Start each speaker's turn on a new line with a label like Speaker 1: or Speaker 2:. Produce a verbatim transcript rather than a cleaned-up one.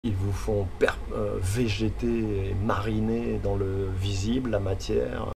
Speaker 1: Ils vous font per heu, végéter et mariner dans le visible, la matière.